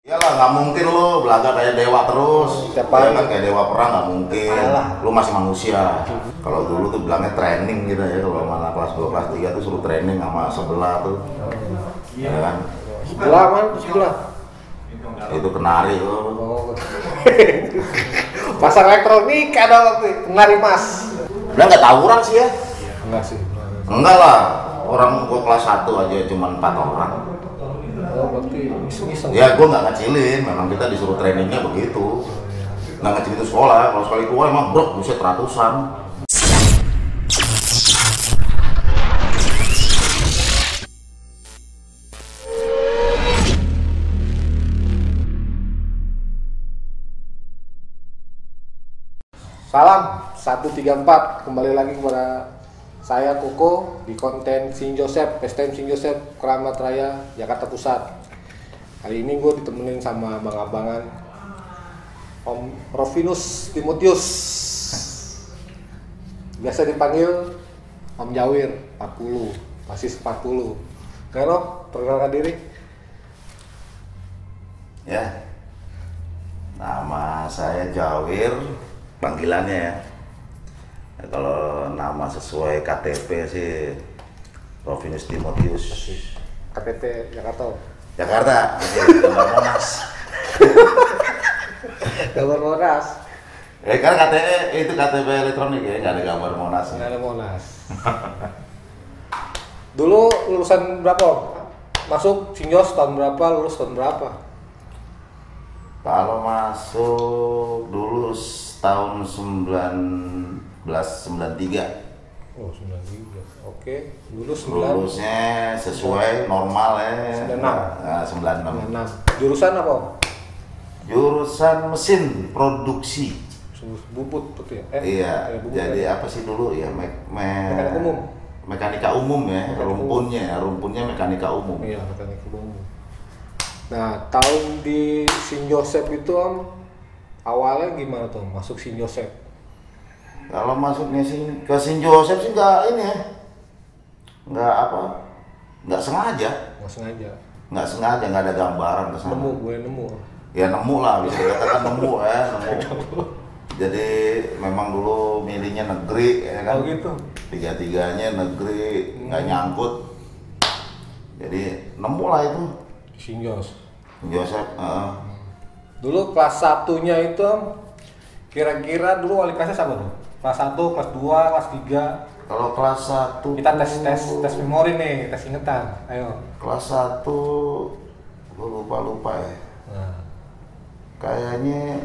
Iyalah, nggak mungkin lo belaga kayak dewa terus. Tiap Ya hari. kan kayak dewa perang nggak mungkin. Alah. Lo masih manusia. Kalau dulu tuh bilangnya training gitu ya. Kalau mana kelas 2, kelas 3 tuh suruh training sama sebelah tuh. Ya kan? Sebelah man, sebelah. Itu kenari lo. Oh. Pasar elektronik ada waktu kenari mas. Udah nggak tawuran sih ya? Enggak sih. Enggak lah. Orang gua kelas 1 aja cuma 4 orang. Oh berarti iseng-iseng. Ya gua nggak ngecilin. Memang kita disuruh trainingnya begitu. Nggak ngecilin itu sekolah. Kalau sekali keluar emang bro, buset ratusan. Salam 134, kembali lagi kepada saya Koko di konten Sing Joseph, PSTM Sing Joseph, Keramat Raya, Jakarta Pusat. Kali ini gue ditemenin sama abang-abangan Om Rovinus Timotius, biasa dipanggil Om Jawir 40, basis 40. Kalo perkenalkan diri. Ya. Nama saya Jawir. Panggilannya ya. Ya, kalau nama sesuai KTP sih Rovinus Timotius. KTP Jakarta. Jakarta, gambar Monas. Gambar Monas. Kan KTP itu KTP elektronik ya, nggak ada gambar Monas. Nggak ada Monas. Dulu lulusan berapa Om? Masuk Sinjos tahun berapa? Lulus tahun berapa? Kalau masuk dulu tahun 1993. Oh, 93. Oke. Lulus 9. Lulusnya sesuai normal ya. 96. Nah, 96. 96. Jurusan apa Om? Jurusan mesin produksi. Bubut betul ya? Iya, bubut jadi ya? apa sih dulu ya? Mekanik umum. Mekanika umum ya, Mekanik rumpunnya mekanika umum. Iya, mekanik umum. Nah, tahun di Sing Joseph itu Om, awalnya gimana tuh masuk Sing Joseph? Kalau masuknya ke Sing Joseph sih nggak ini ya, nggak sengaja, Nggak sengaja. nggak ada gambaran ke sana. Nemu. Ya nemu lah, bisa dikatakan nemu ya, nemu. Jadi memang dulu milihnya negeri ya kan. Oh gitu. Tiga-tiganya negeri, nggak nyangkut. Jadi nemu lah itu. Sing Jos. Joseph, Dulu kelas satunya itu Om, kira-kira dulu wali kelasnya siapa tuh? Kelas 1, kelas 2, kelas 3. kalau kelas 1 Kita tes memori nih, tes ingetan. Ayo. kelas 1 gue lupa ya. Nah, Kayaknya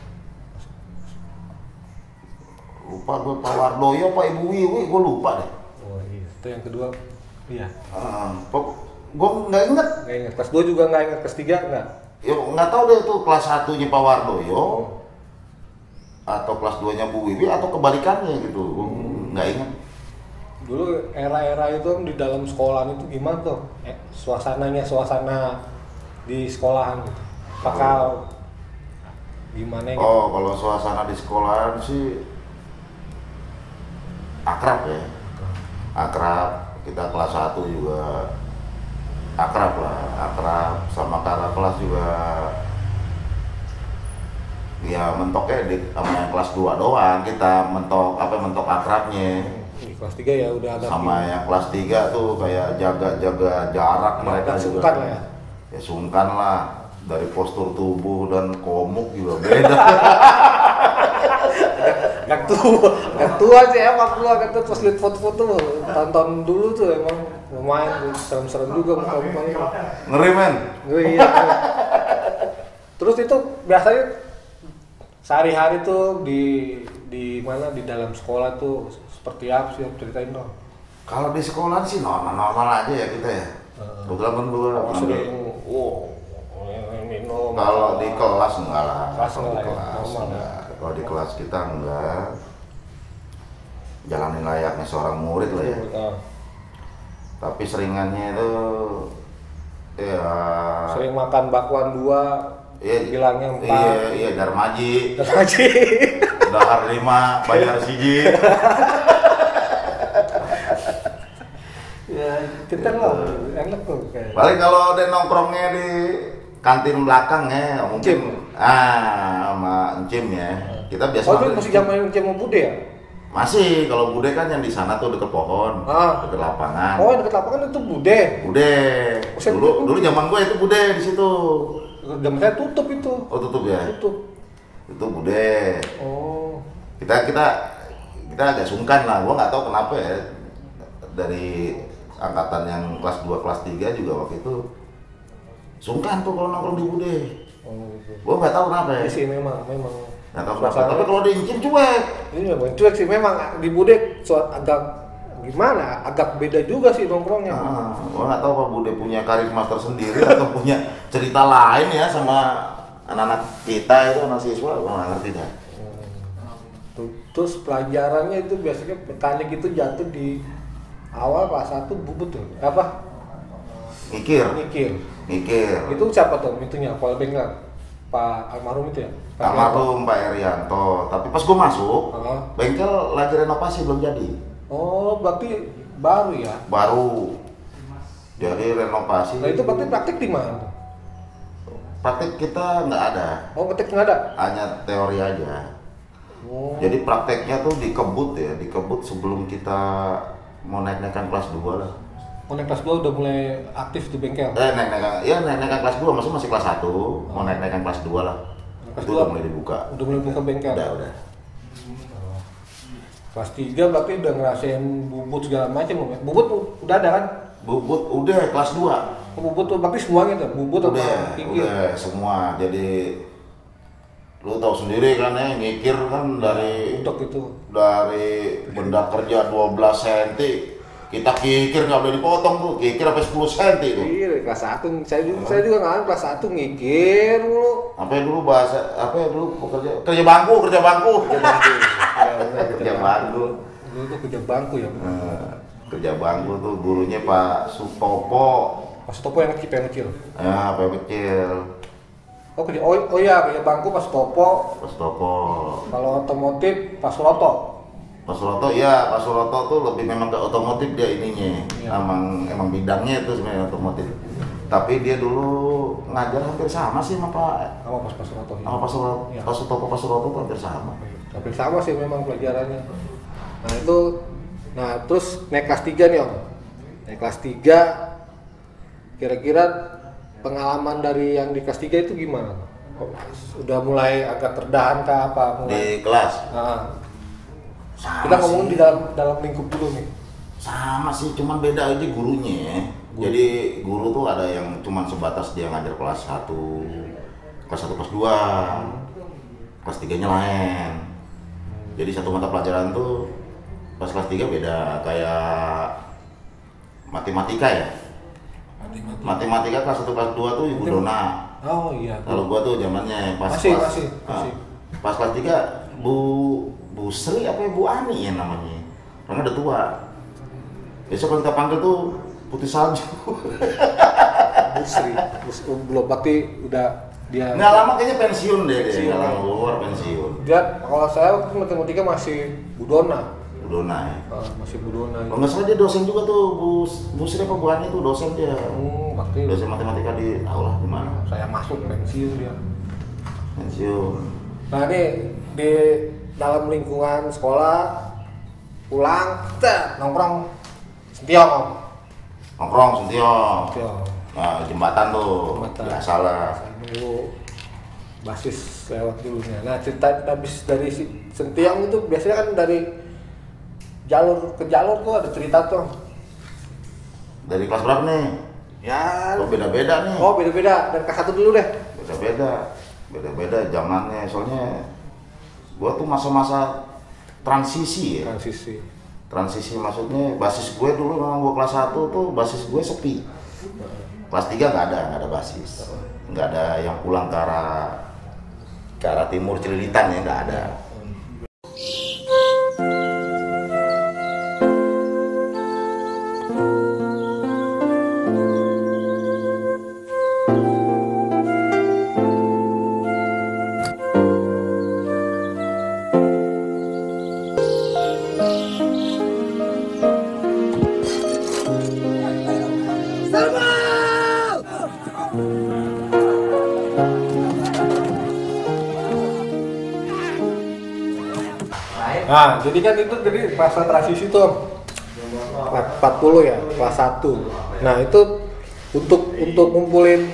lupa gue, Pak Wardoyo, Pak Ibu Wiwi, gue lupa deh. oh iya. Itu yang kedua. Iya. Gue nggak inget. Nggak ingat. Kelas 2 juga nggak ingat, kelas 3 nggak? Ya nggak tahu deh itu kelas 1-nya Pak Wardoyo atau kelas 2-nya Bu Wiwi atau kebalikannya gitu. Gue nggak inget. Dulu era-era itu Om, di dalam sekolahan itu gimana tuh? Suasana di sekolahan gitu. Apakah gimana gitu? Oh, kalau suasana di sekolahan sih akrab ya. Akrab. Kita kelas 1 juga akrab sama kakak kelas juga. Ya mentoknya sama yang kelas 2 doang, kita mentok akrabnya. Di kelas 3 ya udah ada Sama yang kelas 3 tuh kayak jaga jarak mereka juga. sungkan lah ya. Ya sungkan lah, dari postur tubuh dan komuk juga beda. Gak tua sih emang gua kata pas lihat foto-foto tonton dulu tuh emang lumayan tuh, serem-serem juga muka-mukanya. Ngeri men. Iya. Terus itu biasanya sehari-hari tuh di mana di dalam sekolah tuh seperti apa sih, ceritain dong. Kalau di sekolah sih normal aja ya kita ya. Kebetulan kan gua Minum. kalau di kelas enggak lah. Kelas Kalau di enggak ya, kelas normal enggak. ya. Kalau di kelas kita enggak. Jalanin layaknya seorang murid lah ya. Tapi seringannya itu ya Sering makan bakwan 2, bilangnya 4. Iya, Darmaji. Darmaji. Dahar 5, bayar siji. Ya, kita mau enak tuh kayak. Paling kalau ada nongkrongnya di kantin belakang ya, mungkin Encim. sama Encim ya. Kita biasa Oh itu makan masih Encim. zaman Encim sama Bude ya? Masih, kalau Bude kan yang di sana tuh deket pohon, deket lapangan. Oh yang dekat lapangan itu Bude. Bude. Oh, saya Dulu zaman gue itu Bude di situ. Zaman saya tutup itu. Oh tutup ya. Tutup. Itu Bude. Oh. Kita agak sungkan lah. Gua nggak tahu kenapa ya. Dari angkatan yang kelas 2, kelas 3 juga waktu itu sungkan tuh kalau nongkrong di Bude. Oh gitu. Gua nggak tahu kenapa ya. Iya sih memang. Nggak tahu kenapa. Tapi kalau di Encim cuek. Ini memang cuek sih memang di Bude agak gimana? Agak beda juga sih nongkrongnya. Gua nggak tahu apa Bude punya karisma tersendiri atau punya cerita lain ya sama anak-anak kita itu, anak siswa. Gua nggak ngerti dah. Terus pelajarannya itu biasanya mekanik itu jatuh di awal kelas 1 bubut tuh. Apa? Mikir. Itu siapa tuh? Itunya Paul Bengkel. Pak almarhum itu ya? Almarhum Pak Erianto. Tapi pas gua masuk, Oh. bengkel lagi renovasi belum jadi. Oh, berarti baru ya? Baru. Jadi renovasi. Nah itu berarti praktik di mana? Praktek kita nggak ada, Oh, praktik nggak ada? hanya teori aja. Oh. Jadi prakteknya tuh di Kebut ya, di Kebut sebelum kita mau naik-naikan kelas 2 lah. Oh, naik kelas 2 udah mulai aktif di bengkel? Naik-naikan kelas 2, maksudnya masih kelas 1, mau naik-naikan kelas 2 lah. Kelas Itu 2? udah mulai dibuka. Udah mulai buka bengkel? Udah. Kelas 3 berarti udah ngerasain bubut segala macam. Bubut udah ada kan? Bubut udah kelas 2. Oh, bubut tuh berarti semuanya tuh? Bubut atau kikir? Udah semua. Jadi lu tahu sendiri kan ya, ngikir kan dari Untuk itu? dari benda kerja 12 cm, kita kikir nggak boleh dipotong tuh, kikir sampai 10 cm tuh. Iya, kelas 1 saya juga ngalamin kelas 1 ngikir dulu. Apa ya dulu bahasa, apa ya dulu kerja bangku. Kerja bangku. Kerja bangku. Dulu tuh kerja bangku ya. Kerja bangku tuh gurunya Pak Sutopo. Pas Topo yang kecil. Ya, Pak kecil. Oh iya kerja bangku pas Topo. Pak Sutopo. Kalau otomotif pas Loto. Pak Suroto, iya, Pak Suroto tuh lebih memang ke otomotif dia ininya. Iya. Emang bidangnya itu sebenarnya otomotif. Tapi dia dulu ngajar hampir sama sih sama Pak. Apa pas Loto? Sama Pak Suroto, Iya. Pak Sutopo, Pak Suroto tuh hampir sama. Hampir sama sih memang pelajarannya. Nah itu, terus naik kelas 3 nih Om. Naik kelas 3, kira-kira pengalaman dari yang di kelas 3 itu gimana? Udah mulai agak terdahan kah apa? Di kelas. Nah, Sama kita ngomongin sih. di dalam lingkup dulu nih. Sama sih, cuman beda aja gurunya. Jadi guru tuh ada yang cuman sebatas dia ngajar kelas 1, kelas 1, kelas 2, kelas 3-nya lain. Jadi satu mata pelajaran tuh pas kelas 3 beda, kayak matematika ya. Matematika kelas 1, kelas 2 tuh Ibu Dona. Oh iya. Kalau gua tuh zamannya pas Masih. pas kelas 3 Bu Sri apa ya, Bu Ani ya namanya. Karena udah tua. Besok kalau kita panggil tuh Putih Salju. Bu Sri. Belum berarti udah dia. Nggak lama kayaknya pensiun deh dia. Pensiun. Nggak lama keluar pensiun. Dia kalau saya waktu matematika masih Bu Dona. Bu Dona ya. Masih Bu Dona. Kalau nggak salah dia dosen juga tuh Bu Sri apa Bu Ani tuh dosen dia. Berarti Dosen matematika di tahu lah di mana. saya masuk pensiun dia. Pensiun. Nah ini di dalam lingkungan sekolah pulang kita nongkrong sentiong Om. Nongkrong Sentiong. Sentiong. Nah, jembatan tuh. Jembatan. Biasalah. Saya dulu basis lewat dulunya. Nah cerita habis dari sentiong itu biasanya kan dari jalur ke jalur tuh ada cerita tuh. Dari kelas berapa nih? Ya. Oh, beda-beda nih. Oh beda-beda. Dan kelas 1 dulu deh. Beda-beda zamannya, soalnya gua tuh masa-masa transisi ya. Transisi maksudnya basis gue dulu memang gua kelas 1 tuh basis gue sepi. Kelas 3 nggak ada basis. Nggak ada yang pulang ke arah timur Cililitan ya, nggak ada. Nah, jadi kan itu jadi masa transisi tuh 40 ya, kelas 1. Nah, itu untuk ngumpulin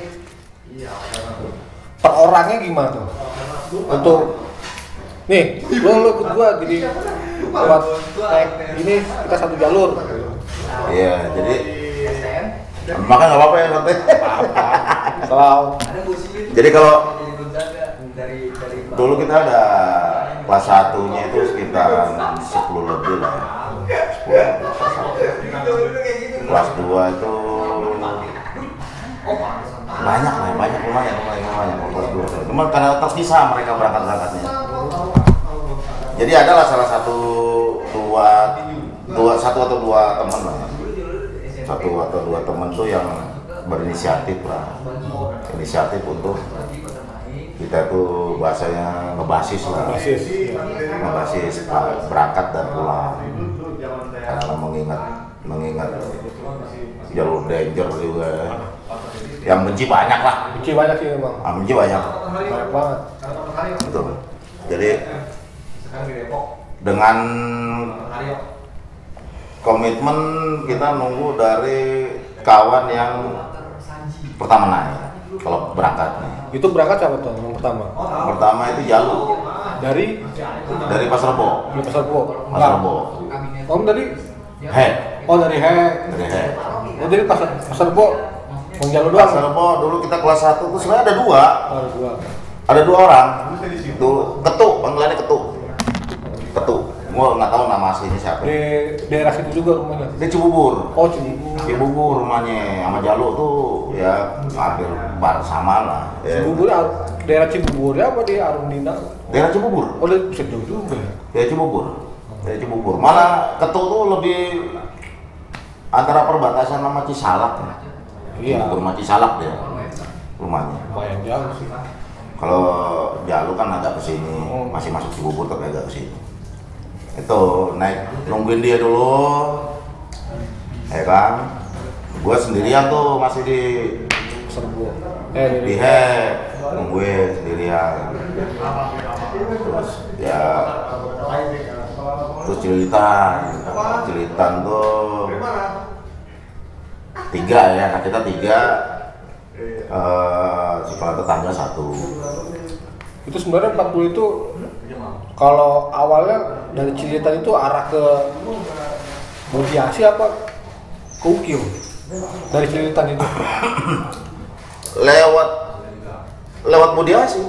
per orangnya gimana tuh? Untuk nih, lo ikut gua jadi buat naik ini kita satu jalur. Iya, jadi makan nggak apa-apa ya santai. Selalu. Jadi kalau dulu kita ada kelas 1-nya itu sekitar 10 lebih lah ya. 10. Kelas 2 itu banyak lumayan kelas 2. Cuma karena terpisah mereka berangkatnya. Jadi adalah salah satu satu atau dua teman lah. Satu atau dua teman tuh yang berinisiatif lah. Inisiatif untuk kita tuh bahasanya ngebasis lah, ngebasis berangkat dan pulang karena mengingat jalur danger juga yang benci banyak lah. Benci banyak sih memang. Benci banyak Banget. betul. Jadi dengan komitmen kita nunggu dari kawan yang pertama naik kalau berangkat nih. Itu berangkat siapa tuh yang pertama? Pertama itu Jalu dari Pasar Rebo. Di Pasar Rebo. Pasar Rebo. Om dari Hek. Oh dari Hek. Dari Hek. Oh dari Pasar Rebo. Bang Jalu doang. Pasar Rebo dulu kita kelas 1 tuh sebenarnya ada dua. Oh, ada dua. Ada dua orang. Dulu Ketuk, panggilannya Ketuk. Ketuk. Gua nggak tahu nama aslinya siapa. Di daerah situ juga rumahnya. Di Cibubur. Oh Cibubur. Cibubur rumahnya sama Jalu tuh ya hampir sama lah. Ya. Cibubur, daerah Cibubur ya apa di Arundina? Daerah Cibubur. Oh dari jauh juga ya. Daerah Cibubur. Daerah Cibubur. Malah Ketuk tuh lebih antara perbatasan sama Cisalak. Iya. Cibubur sama Cisalak dia rumahnya. Lumayan jauh sih. Kalau Jalu kan agak kesini, masih masuk Cibubur tapi agak kesini. Itu naik nungguin dia dulu, ya kan? Gue sendirian tuh masih di Serbu. di Hek, nungguin sendirian. Terus ya, terus Cilitan tuh 3 ya, nah kita 3, sekolah tetangga 1. Itu sebenarnya 40 itu kalau awalnya dari Cilitan itu arah ke Mudiasi apa ke Ukir? Dari Cilitan itu lewat Mudiasi.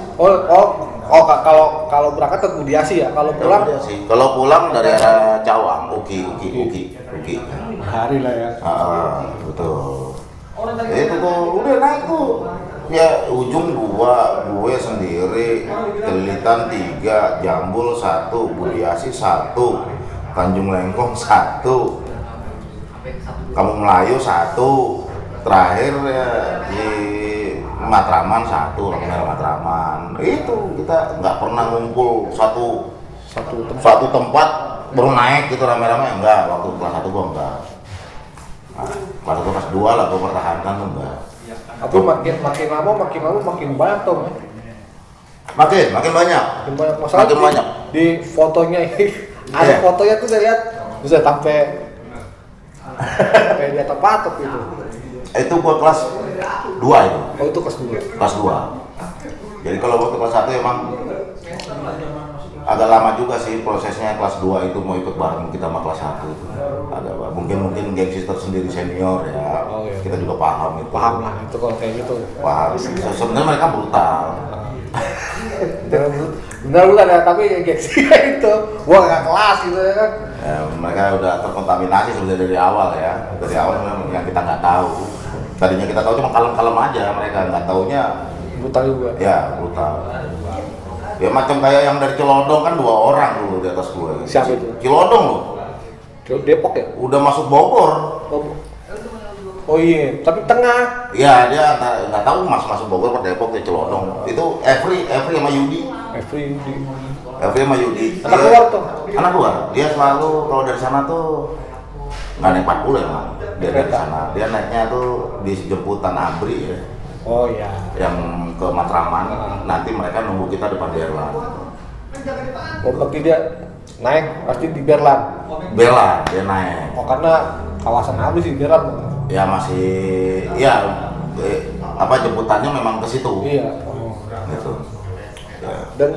Kalau berangkat ke Mudiasi ya, kalau pulang Kalau pulang dari arah Cawang, Uki. hari lah ya. Betul. Itu tuh udah naik tuh. Ya ujung 2, gue sendiri, Cilitan 3, Jambul 1, Budiasi 1, Tanjung Lengkong 1, Kampung Melayu 1, terakhir ya di Matraman 1, Matraman. Itu kita nggak pernah ngumpul satu tempat baru naik gitu rame-rame, enggak. Waktu kelas 1 gua enggak. Nah, kelas 1 kelas 2 lah gua pertahankan tuh enggak. Tapi makin lama makin banyak tuh. Makin banyak. Masalah Makin banyak. Di fotonya ini ada fotonya tuh saya lihat bisa sampai di atas patok gitu. Itu gua kelas 2 itu. Oh itu kelas 2. Kelas 2. Jadi kalau waktu kelas 1 emang agak lama juga sih prosesnya. Kelas 2 itu mau ikut bareng kita sama kelas 1 itu. Ada mungkin gengsi tersendiri senior ya. Oh, iya. Kita juga paham itu. Paham lah itu kalau kayak gitu. Paham. Sebenarnya mereka brutal. Benar ya, tapi gengsi itu wah nggak kelas gitu ya kan. Ya, mereka udah terkontaminasi sebenarnya dari awal ya. Dari awal memang yang kita nggak tahu. Tadinya kita tahu cuma kalem-kalem aja, mereka nggak taunya brutal juga. ya brutal. Ya macam kayak yang dari Celodong kan 2 orang dulu di atas gue. Siapa itu? Celodong loh. Depok ya? Udah masuk Bogor. Oh iya, tapi tengah. Iya, dia nggak tahu masuk Bogor atau Depok di Celodong. Itu Every sama Yudi. Every sama Yudi. Anak luar tuh. Anak luar. Dia selalu kalau dari sana tuh nggak naik 40 emang. Dia dari sana. Dia naiknya tuh di jemputan Abri ya. Oh iya. Yang ke Matraman, nanti mereka nunggu kita depan Berlan. Oh berarti dia naik pasti di Berlan. Berlan dia naik. Oh karena kawasan habis di Berlan. Ya masih, ya jemputannya memang ke situ. Iya. Oh. Gitu. Ya. Dan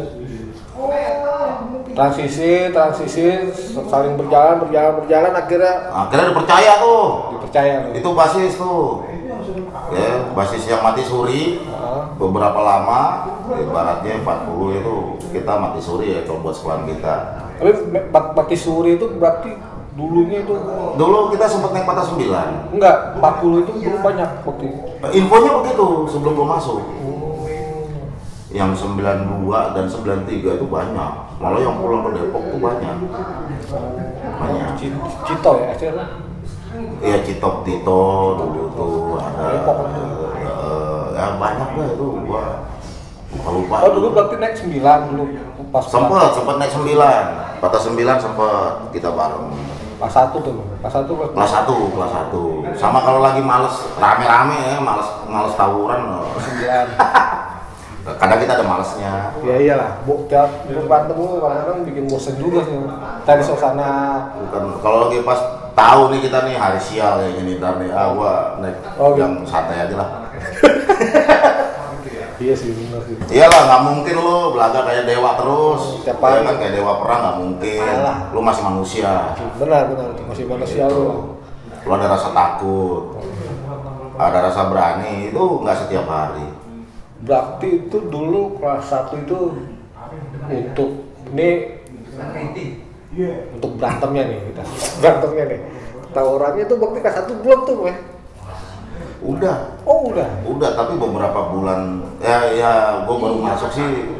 transisi saling berjalan akhirnya dipercaya tuh. dipercaya. Itu basis tuh. Ya, basis yang mati suri beberapa lama, ibaratnya 40 itu kita mati suri ya kalau buat sekolahan kita. Tapi mati suri itu berarti dulunya itu Dulu kita sempat naik patah 9. enggak, 40 itu belum banyak waktu itu. Infonya begitu sebelum gua masuk. Yang 92 dan 93 itu banyak. Malah yang pulang ke Depok tuh banyak. Banyak. Cito ya, akhirnya. Iya, Citop Tito dulu tuh ada. Ya banyak lah itu gua lupa. Oh dulu berarti naik 9 dulu pas Sempet naik 9. Patah 9 sempet kita bareng. Kelas 1 tuh. Kelas 1. Sama kalau lagi males rame-rame ya, males tawuran. 9. Kadang kita ada malesnya. Ya iyalah, tiap berantem lu kadang-kadang bikin bosen juga sih. Cari suasana. Bukan kalau lagi pas tahu nih kita nih hari sial kayak gini ntar nih, gua naik yang santai aja lah. Iya sih benar sih. Iyalah, nggak mungkin lu belaga kayak dewa terus. Tiap Ya hari. kan kayak dewa perang nggak mungkin. Alah. Lu masih manusia. Benar masih manusia lu. Lu ada rasa takut, ada rasa berani, itu nggak setiap hari. Berarti itu dulu kelas 1 itu untuk berantemnya nih kita. Berantemnya nih. Tawurannya itu berarti kelas 1 belum tuh, Weh. Udah. Oh, udah. Udah, tapi beberapa bulan ya gua baru masuk sih.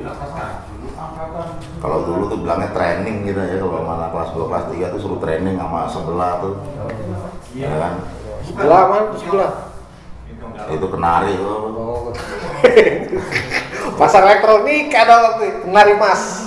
Kalau dulu tuh bilangnya training gitu ya, kalau mana kelas 2 kelas 3 tuh suruh training sama sebelah tuh. Ya kan? Sebelah. Itu kenari tuh. Oh. Pasar elektronik ada waktu kenari mas.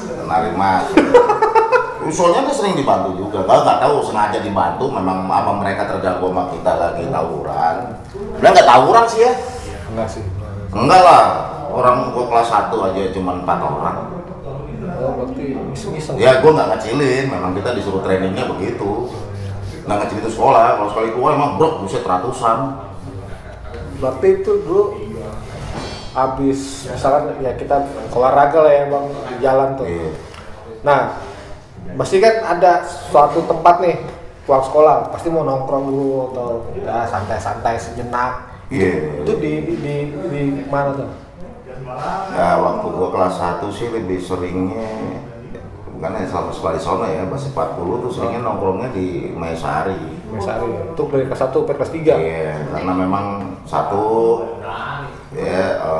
Soalnya dia sering dibantu juga. Nggak tahu sengaja dibantu, memang apa mereka terganggu sama kita lagi tawuran. Udah nggak tawuran sih ya? Enggak sih. Enggak lah. Orang gua kelas 1 aja cuma 4 orang. Oh, berarti iseng-iseng. Ya gua nggak ngecilin, memang kita disuruh trainingnya begitu. Nggak ngecilin itu sekolah. Kalau sekali gua emang bro, buset ratusan. Berarti itu dulu habis misalkan ya kita olahraga lah ya bang di jalan tuh. Iya. Nah, pasti kan ada suatu tempat nih pulang sekolah pasti mau nongkrong dulu atau ya santai-santai sejenak. Iya. Itu di mana tuh? Ya waktu gua kelas 1 sih lebih seringnya bukan ya selama sekolah di sana ya, masih 40 tuh seringnya nongkrongnya di Maesari. Itu dari kelas 1 sampai kelas 3? Iya, karena memang satu ya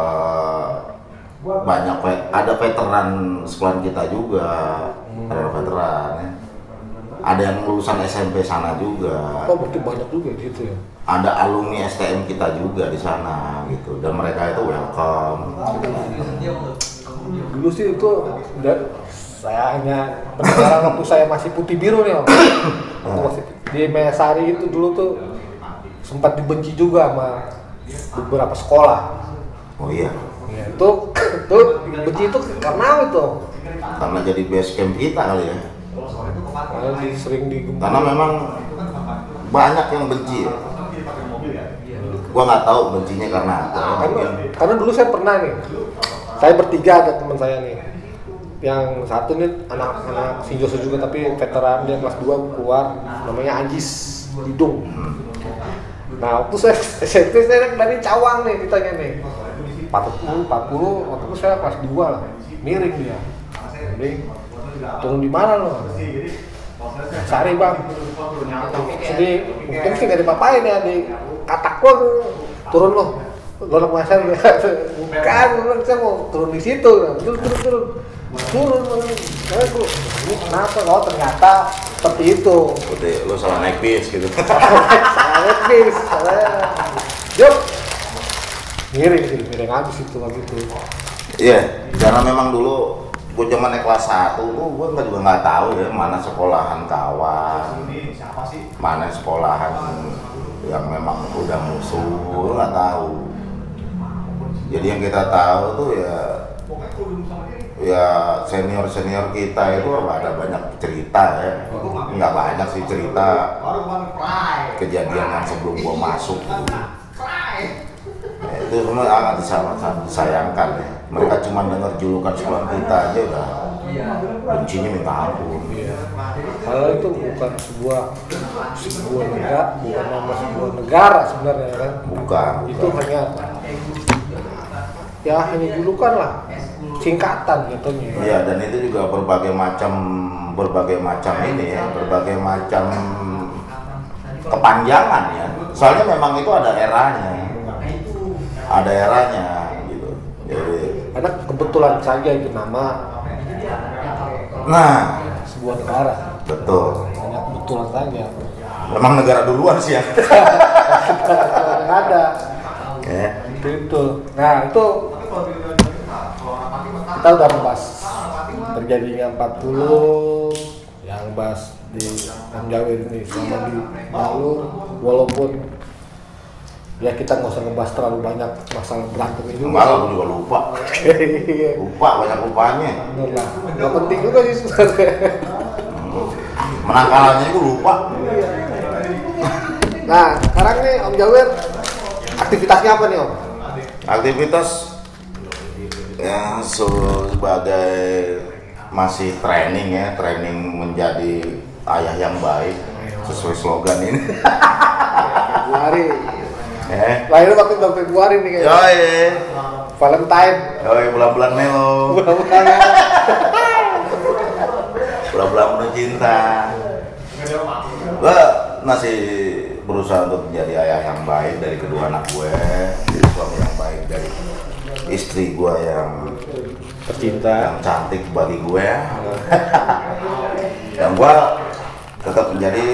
banyak ada veteran sekolah kita juga, ada veteran ya. Ada yang lulusan SMP sana juga. Oh, berarti banyak juga di situ ya. Ada alumni STM kita juga di sana gitu, dan mereka itu welcome. Dulu sih itu saya hanya pendengaran waktu saya masih putih biru nih, Om. Waktu masih di Mesari itu dulu tuh sempat dibenci juga sama beberapa sekolah. Oh iya. Ya, itu dibenci itu karena itu. Karena jadi base camp kita kali ya. Karena sering Karena memang banyak yang benci ya. Gua nggak tahu bencinya karena apa. Karena dulu saya pernah nih, saya bertiga ada teman saya nih. Yang satu nih anak Sinjoso juga tapi veteran, dia kelas 2 keluar, namanya Anjis Hidung. Nah waktu saya SMP saya dari Cawang nih ditanya nih 40 waktu itu saya kelas 2 lah, miring dia. Miring, turun di mana lo? Sari bang. Jadi mungkin sih nggak dipapain ya di katak lo turun lo. Golok masa bukan, saya mau turun di situ. Turun. Karena ini kenapa? Oh ternyata seperti itu. Berarti lo salah naik bis gitu. Salah naik bis. Yuk. Miring habis itu waktu itu. Iya, karena memang dulu gue zaman naik kelas 1 tuh gue juga nggak tahu ya mana sekolahan kawan, mana sekolahan yang memang udah musuh, nggak tahu. Jadi yang kita tahu tuh ya senior kita itu ada banyak cerita ya, nggak banyak sih cerita kejadian yang sebelum gua masuk gitu. Itu semua sangat disayangkan ya. Mereka cuma dengar julukan sekolah kita aja udah bencinya minta ampun. Padahal itu bukan sebuah negara, bukan nama sebuah negara sebenarnya kan. Bukan. Itu hanya julukan lah, singkatan jatuhnya. Iya, dan itu juga berbagai macam ini ya, berbagai macam kepanjangan ya. Soalnya memang itu ada eranya gitu. Jadi Karena kebetulan saja itu nama sebuah negara. Betul. Hanya kebetulan saja. Memang negara duluan sih ya. Yang ada. Itu. Nah itu kita udah membahas terjadinya 40 yang bahas di Jawir ini selama di lalu, walaupun ya kita nggak usah ngebahas terlalu banyak masalah berantem ini. Malah aku juga lupa banyak lupanya. Bener lah, nggak penting juga sih sebenarnya. Menang kalahnya itu lupa. Nah sekarang nih Om Jawir aktivitasnya apa nih Om? Aktivitas ya sebagai masih training menjadi ayah yang baik sesuai slogan ini. Februari. Lahirnya waktu bulan Februari nih kayaknya. Valentine. Bulan-bulan melo. Bulan-bulan penuh cinta. Gue masih berusaha untuk menjadi ayah yang baik dari kedua anak gue, suami yang baik dari istri gue yang tercinta, yang cantik bagi gue. Dan gue tetap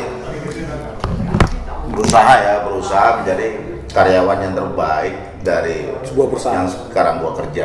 berusaha menjadi karyawan yang terbaik dari sebuah perusahaan yang sekarang gue kerja.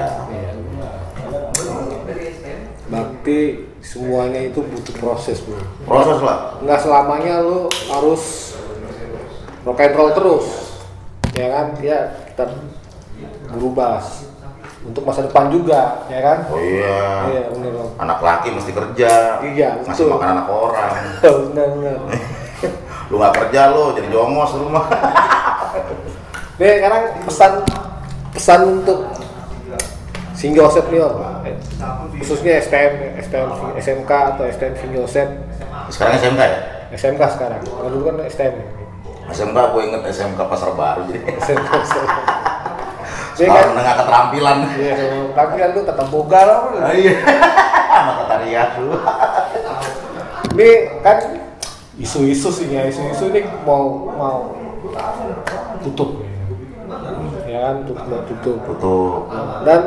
Berarti semuanya itu butuh proses, bro. Proses lah. Nggak selamanya lu harus rock and roll terus, ya kan? Ya kita berubah untuk masa depan juga, ya kan? Oh iya. Iya benar. Anak laki mesti kerja. Iya betul. Masih makan anak orang. Benar. Lu nggak kerja lu jadi jongos di rumah. Nih sekarang pesan untuk Sing Joseph nih Om, khususnya SMK atau STM Sing Joseph. Sekarang SMK ya? SMK sekarang, kalau dulu kan STM. SMK gue inget SMK Pasar Baru jadi. SMK. Sekolah menengah keterampilan. Iya, keterampilan lu tetap boga lah. Iya. Sama tarian lu. Ini kan isu-isu ini mau tutup. Ya kan, tutup. Dan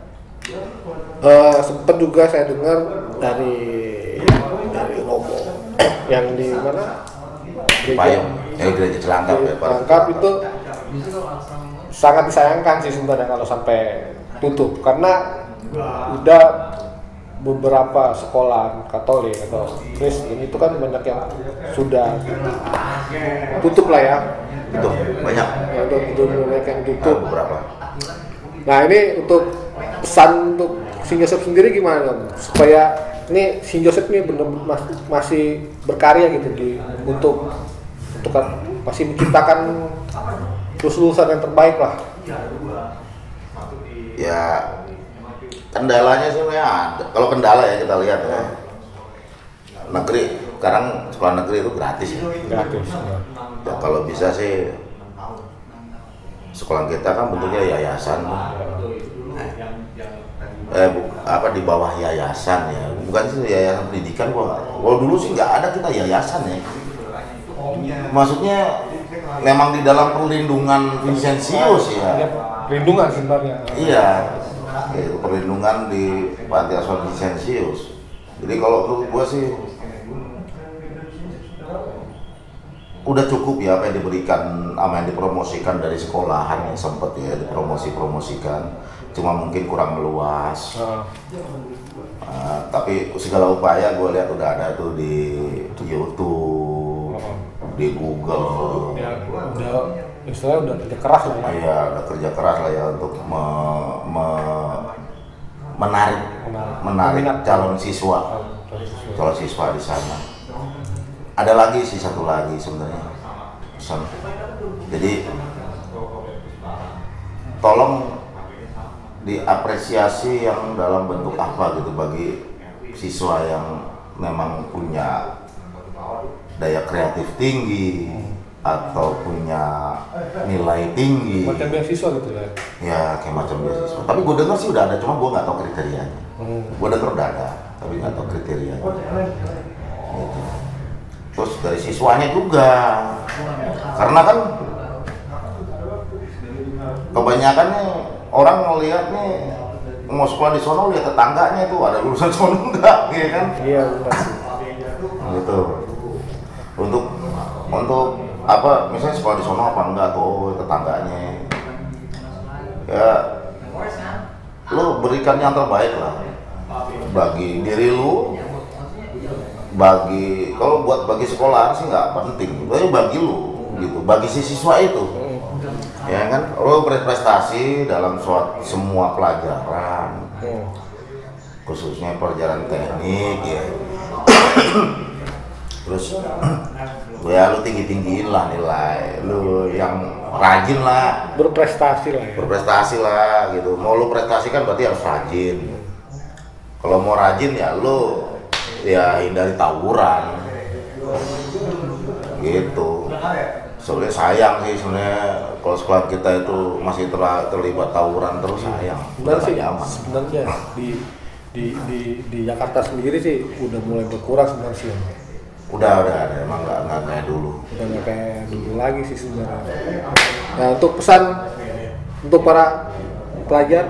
sempat juga saya dengar dari Romo yang di mana? Payung. Gereja Celangkap ya, Pak. Celangkap itu sangat disayangkan sih sebenarnya kalau sampai tutup, karena udah beberapa sekolah Katolik atau Kristen itu kan banyak yang sudah tutup lah ya. Itu banyak. Ya, banyak yang tutup. Beberapa. Nah ini untuk pesan untuk Sing Joseph sendiri gimana Om? Supaya ini Sing Joseph ini benar masih berkarya gitu untuk masih menciptakan lulusan yang terbaik lah. Ya kendalanya sih ada. Kalau kendala ya kita lihat ya. Negeri sekarang sekolah negeri itu gratis ya. Gratis. Ya kalau bisa sih sekolah kita kan bentuknya yayasan. Di bawah yayasan ya. Bukan sih yayasan pendidikan kalau dulu sih nggak ada kita yayasan ya. Maksudnya memang di dalam perlindungan Vincentius ya. Perlindungan sebenarnya. Iya. Itu perlindungan di Panti Asuhan Vincentius. Jadi kalau menurut gua sih udah cukup ya apa yang diberikan, apa yang dipromosikan dari sekolahan yang sempat ya dipromosikan. Cuma mungkin kurang meluas. Tapi segala upaya gue lihat udah ada tuh di YouTube, di Google. Ya, istilahnya udah kerja keras lah ya. Iya, udah kerja keras lah ya untuk menarik calon siswa di sana. Ada lagi sih satu lagi sebenarnya pesan. Jadi tolong diapresiasi yang dalam bentuk apa gitu bagi siswa yang memang punya daya kreatif tinggi atau punya nilai tinggi. Macam beasiswa gitu ya? Ya kayak macam beasiswa. Tapi gue dengar sih udah ada, cuma gue nggak tahu kriterianya. Gue dengar udah ada, tapi nggak tahu kriterianya. Gitu. Terus dari siswanya juga, karena kan kebanyakan nih orang ngelihat nih mau sekolah di sono lihat tetangganya itu ada lulusan sono enggak, ya kan? Iya benar sih. Gitu. Untuk apa? Misalnya sekolah di sono apa enggak tuh tetangganya? Ya, lu berikan yang terbaik lah bagi diri lu. Kalau bagi sekolah sih nggak penting, tapi bagi lu gitu, bagi si siswa itu, ya kan, lo berprestasi dalam semua pelajaran, khususnya pelajaran teknik ya. Terus ya lu tinggiin lah nilai, lu yang rajin lah, berprestasi lah gitu. Mau lu prestasi kan berarti harus rajin. Kalau mau rajin ya lu ya hindari tawuran gitu. Soalnya sayang sih sebenarnya kalau sekolah kita itu masih terlibat tawuran terus, sayang. Sebenarnya di Jakarta sendiri sih udah mulai berkurang sebenarnya sih. Udah ada, emang nggak kayak dulu. Udah nggak kayak dulu lagi sih sebenarnya. Nah, untuk pesan untuk para pelajar,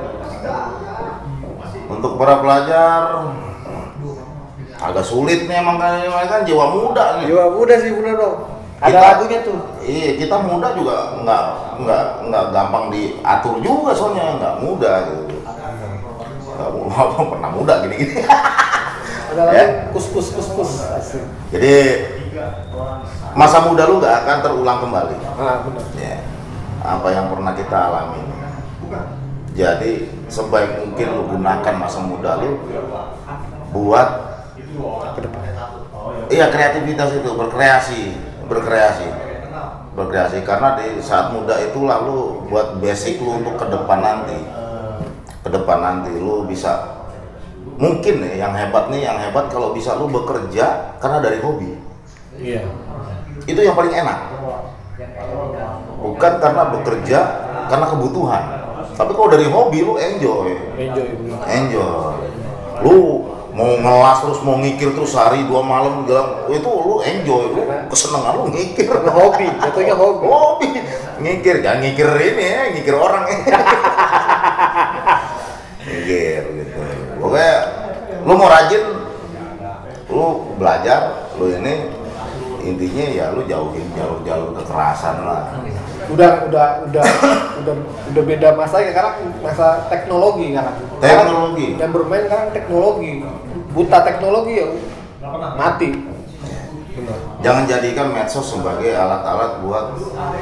agak sulit nih emang kan jiwa muda nih. Jiwa muda sih bener dong. Ada lagunya tuh. Iya, kita muda juga nggak gampang diatur juga soalnya, nggak muda gitu. Nggak pernah muda gini-gini. Ada lagi kus. Jadi masa muda lu nggak akan terulang kembali. Ah benar. Ya, apa yang pernah kita alami. Jadi sebaik mungkin lu gunakan masa muda lu buat Ke depan. Iya, kreativitas itu, berkreasi karena di saat muda itu lalu buat basic lu untuk ke depan nanti lu bisa, mungkin nih yang hebat kalau bisa lu bekerja karena dari hobi. Iya. Itu yang paling enak, bukan karena bekerja karena kebutuhan. Tapi kalau dari hobi lu enjoy. Lu mau ngelas terus, mau ngikir terus sehari 2 malam jalan, itu lu enjoy, lu kesenangan lu ngikir. Hobi, jatuhnya hobi. Ngikir, jangan ngikir ini ya, ngikir orang ya. Ngikir gitu. Pokoknya lu mau rajin, lu belajar, lu ini intinya ya lu jauhin jalur kekerasan lah. Udah beda masa ya, karena masa teknologi kan. Teknologi. Yang bermain sekarang teknologi. Buta teknologi ya mati. Benar. Jangan jadikan medsos sebagai alat-alat buat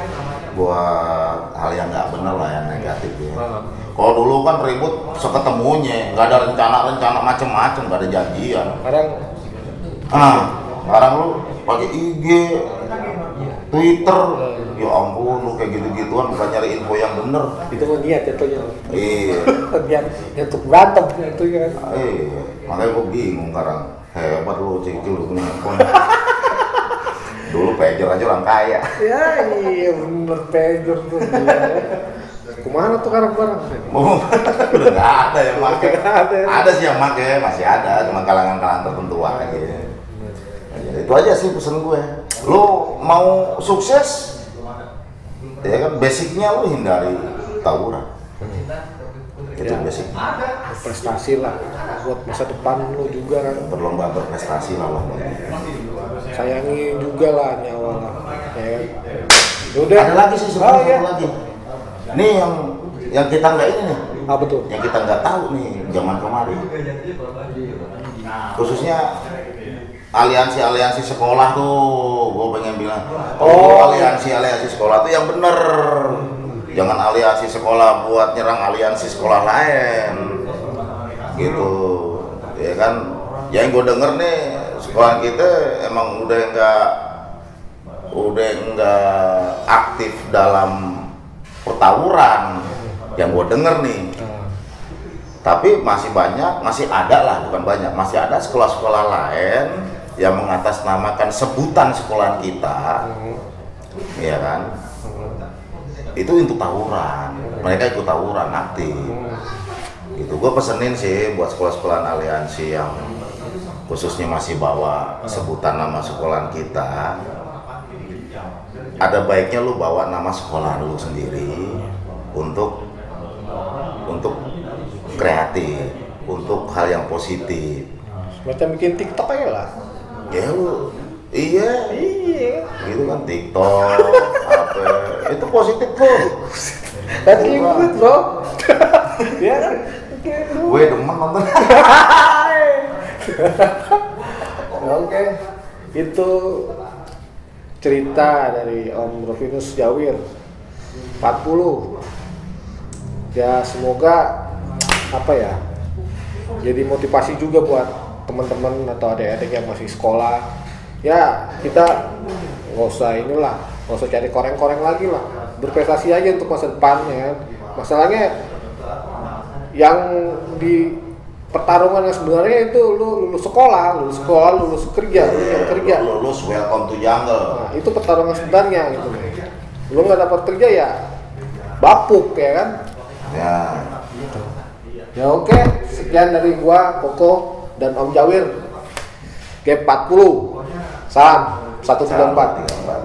hal yang nggak benar lah, yang negatif ya. Kalau dulu kan ribut seketemunya, nggak ada rencana macem-macem, nggak ada janjian. Sekarang lu pakai IG, Twitter, ya ampun lu kayak gitu-gituan, bukan nyari info yang bener. Itu kan niat jatuhnya. Iya. Niat untuk berantem itu kan. Iya, makanya gua bingung sekarang. Hebat lu Cicil, lu punya handphone. Dulu pager aja orang kaya. Ya iya bener, pager tuh. Kemana tuh barang-barang? Udah nggak ada yang pakai. Ada. Ada sih yang pakai, masih ada, cuma kalangan-kalangan tertentu aja. Ya, itu aja sih pesan gue. Lu mau sukses, ya kan basicnya lu hindari tawuran. Itu basic. Prestasi lah buat masa depan lu juga kan. Berlomba berprestasi lah. Sayangi juga lah nyawa lah. Ya. Udah. Ada lagi sih sebenarnya lagi. Nih yang kita nggak ini nih. Apa tuh? Yang kita nggak tahu nih zaman kemarin. Khususnya aliansi sekolah tuh, gue pengen bilang, aliansi sekolah tuh yang bener, jangan aliansi sekolah buat nyerang aliansi sekolah lain, gitu, ya kan? Yang gue denger nih, sekolah kita emang udah nggak aktif dalam pertawuran, yang gue denger nih. Tapi masih ada lah, bukan banyak, masih ada sekolah-sekolah lain yang mengatasnamakan sebutan sekolah kita, ya kan? Itu untuk tawuran, mereka ikut tawuran aktif. Gitu, gue pesenin sih buat sekolah-sekolah aliansi yang khususnya masih bawa sebutan nama sekolah kita, ada baiknya lu bawa nama sekolah lu sendiri untuk kreatif, untuk hal yang positif. Macam bikin TikTok aja lah. Ya lu, iya, gitu kan TikTok, apa, itu positif bro. That's good bro. Ya kan? Gue demen nonton. Oke, itu cerita dari Om Rovinus Jawir 40. Ya semoga jadi motivasi juga buat teman-teman atau adik-adik yang masih sekolah. Ya kita nggak usah cari koreng-koreng lagi lah, berprestasi aja untuk masa depannya. Masalahnya yang di pertarungan yang sebenarnya itu lu lulus sekolah, lulus kerja, lulus welcome to jungle. Nah, itu pertarungan sebenarnya gitu. Lu nggak dapat kerja ya bapuk ya kan? Ya oke, sekian dari gua, Koko dan Om Jawir. G40. Salam 194.